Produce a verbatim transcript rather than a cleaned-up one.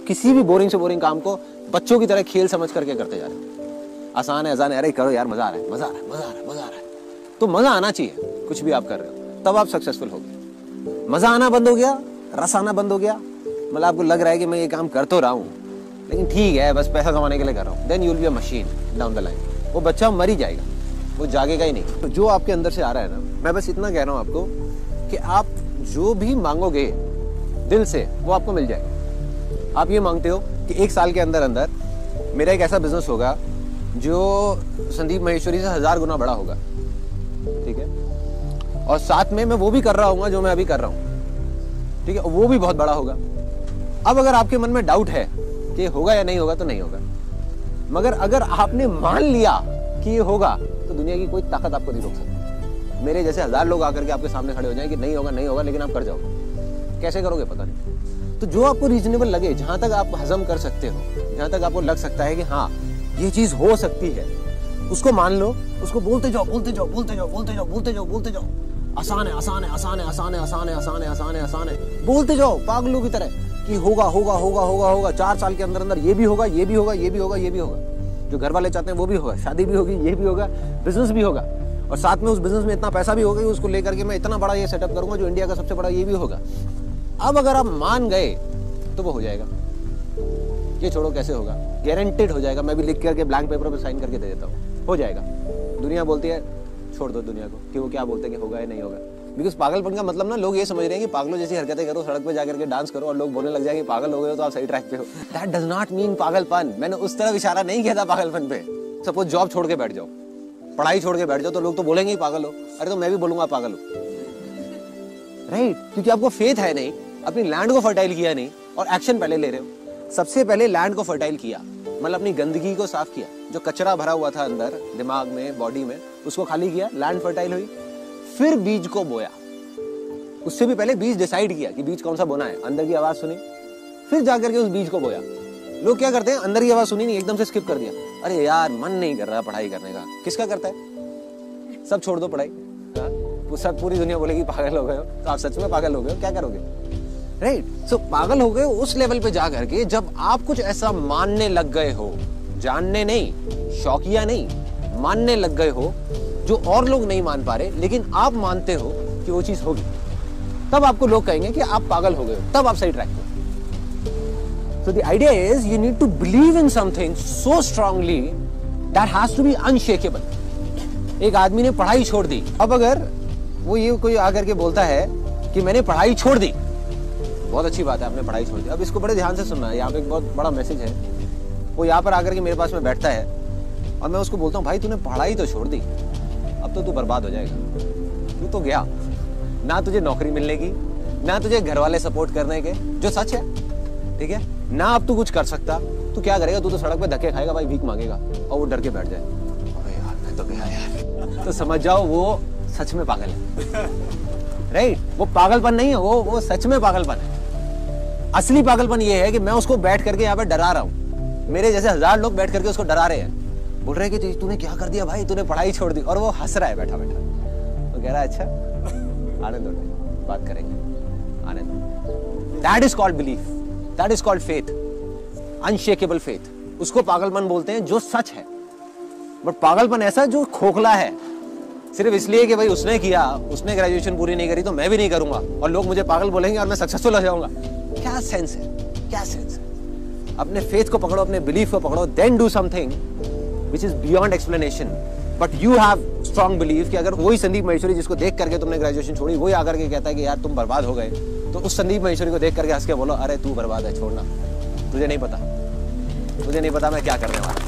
किसी भी बोरिंग से बोरिंग काम को बच्चों की तरह खेल समझ करके करते जा रहे हो। आसान है, आसान है, अरे करो यार, मजा आ रहा है, मजा आ रहा है, मजा आ रहा है, मजा आ रहा है। तो मजा आना चाहिए कुछ भी आप कर रहे हो, तब आप सक्सेसफुल होगे। मजा आना बंद हो गया, रस आना बंद हो गया, मतलब आपको लग रहा है कि मैं ये काम कर तो रहा हूँ लेकिन ठीक है बस पैसा कमाने के लिए कर रहा हूँ, then you will be a machine down the line. वो बच्चा मर ही जाएगा, वो जागेगा ही नहीं। तो जो आपके अंदर से आ रहा है ना, मैं बस इतना कह रहा हूँ आपको कि आप जो भी मांगोगे दिल से वो आपको मिल जाएगा। आप ये मांगते हो कि एक साल के अंदर अंदर मेरा एक ऐसा बिजनेस होगा जो संदीप माहेश्वरी से हजार गुना बड़ा होगा, ठीक है, और साथ में मैं वो भी कर रहा हूँ जो मैं अभी कर रहा हूँ, ठीक है, वो भी बहुत बड़ा होगा। अब अगर आपके मन में डाउट है कि ये होगा या नहीं होगा तो नहीं होगा, मगर अगर आपने मान लिया कि ये होगा तो दुनिया की कोई ताकत आपको नहीं रोक सकती। मेरे जैसे हजार लोग आकर के आपके सामने खड़े हो जाएं कि नहीं होगा नहीं होगा, लेकिन आप कर जाओगे। कैसे करोगे पता नहीं। तो जो आपको रीजनेबल लगे, जहां तक आप हजम कर सकते हो, जहां तक आपको लग सकता है कि हाँ ये चीज हो सकती है, उसको मान लो, उसको बोलते जाओ बोलते जाओ बोलते जाओ बोलते जाओ बोलते जाओ बोलते जाओ। आसान है, आसान है, आसान है, आसान है, आसान है, आसान है, आसान है, आसान है, बोलते जाओ पागलों की तरह कि होगा होगा होगा होगा होगा, चार साल के अंदर अंदर ये भी होगा, ये भी होगा, ये भी होगा, ये भी होगा, जो घर वाले चाहते हैं वो भी होगा, शादी भी होगी, ये भी होगा, बिजनेस भी होगा, और साथ में उस बिजनेस में इतना पैसा भी होगा कि उसको लेकर के मैं इतना बड़ा ये सेटअप करूंगा जो इंडिया का सबसे बड़ा ये भी होगा। अब अगर आप मान गए तो वो हो जाएगा। ये छोड़ो कैसे होगा, गारंटेड हो जाएगा। मैं भी लिख करके ब्लैंक पेपर पर साइन करके दे देता हूँ, हो जाएगा। दुनिया बोलती है छोड़ दो दुनिया को कि वो क्या बोलते हैं कि होगा या नहीं होगा, बिकॉज पागलपन का मतलब ना लोग ये समझ रहे हैं कि पागलों जैसी हरकतें करो, सड़क पे जाकर के डांस करो और लोग बोलने लग जाएंगे पागल हो गए हो तो आप सही ट्रैक पे हो। दैट डज नॉट मीन पागलपन। मैंने उस तरफ इशारा नहीं किया था पागलपन पे। सपोज जॉब छोड़ के बैठ जाओ, पढ़ाई छोड़ के बैठ जाओ, तो लोग तो बोलेंगे ही पागल हो। अरे तो मैं भी बोलूंगा पागल हो, राइट, क्योंकि आपको फेथ है नहीं, अपनी लैंड को फर्टाइल किया नहीं और एक्शन पहले ले रहे हो। सबसे पहले लैंड को फर्टाइल किया, मतलब अपनी गंदगी को साफ किया, जो कचरा भरा हुआ था अंदर दिमाग में, बॉडी में, उसको खाली किया, लैंड फर्टाइल हुई। फिर बीज को बोया। उससे भी पहले बीज डिसाइड किया कि बीज कौन सा बोना है, अंदर की आवाज सुनी, फिर जाकर के उस बीज को बोया। लोग क्या करते हैं, अंदर की आवाज सुनी नहीं, एकदम से स्किप कर दिया। अरे यार मन नहीं कर रहा पढ़ाई करने का। किसका करता है? सब छोड़ दो पढ़ाई। हाँ? सब पूरी दुनिया बोलेगी पागल हो गए हो, तो आप सच में पागल हो गए हो, क्या करोगे, राइट। सो पागल हो गए उस लेवल पे जा करके जब आप कुछ ऐसा मानने लग गए हो, जानने नहीं, शौकिया नहीं, मानने लग गए हो जो और लोग नहीं मान पा रहे, लेकिन आप मानते हो कि वो चीज होगी, तब आपको लोग कहेंगे कि आप पागल हो गए हो, तब आप सही ट्रैक पे। So the idea is you need to believe in something so strongly that has to be unshakable. एक आदमी ने पढ़ाई छोड़ दी, अब अगर वो ये कोई आकर के बोलता है कि मैंने पढ़ाई छोड़ दी, बहुत अच्छी बात है आपने पढ़ाई छोड़ दी। अब इसको बड़े ध्यान से सुनना है, यहाँ पे एक बहुत बड़ा मैसेज है। वो यहाँ पर आकर के मेरे पास में बैठता है और मैं उसको बोलता हूँ भाई तूने पढ़ाई तो छोड़ दी, अब तो तू बर्बाद हो जाएगा, तू तो गया, ना तुझे नौकरी मिलने की, ना तुझे घर वाले सपोर्ट करने के, जो सच है, ठीक है, ना अब तू कुछ कर सकता। तू क्या करेगा, तू तो सड़क पे धक्के खाएगा भाई, भीख मांगेगा, और वो डर के बैठ जाए, अबे यार मैं तो गया यार, तो समझ जाओ वो सच में पागल है, राइट। वो पागलपन नहीं है, वो वो सच में पागलपन है। असली पागलपन ये है कि मैं उसको बैठ करके यहाँ पे डरा रहा हूँ, मेरे जैसे हजार लोग बैठ करके उसको डरा रहे हैं, बोल रहे हैं कि तूने क्या कर दिया भाई, तूने पढ़ाई छोड़ दी, और वो हंस रहा है बैठा बैठा, तो कह रहा है अच्छा आने दो, बात करेंगे, आने दो। That is called belief, that is called faith, unshakable faith. उसको पागलपन बोलते हैं जो सच है, बट पागलपन ऐसा जो खोखला है, सिर्फ इसलिए कि भाई उसने किया, उसने ग्रेजुएशन पूरी नहीं करी तो मैं भी नहीं करूंगा और लोग मुझे पागल बोलेंगे और मैं सक्सेसफुल हो जाऊंगा। क्या सेंस है, क्या सेंस है। अपने फेथ को पकड़ो, अपने बिलीफ को पकड़ो, then do something which is beyond explanation, but you have strong belief कि अगर वही संदीप माहेश्वरी जिसको देख करके तुमने ग्रेजुएशन छोड़ी, वही आकर के कहता है कि यार तुम बर्बाद हो गए, तो उस संदीप माहेश्वरी को देख करके हंस के बोलो अरे तू बर्बाद है, छोड़ना, तुझे नहीं पता, तुझे नहीं पता मैं क्या करने वाला।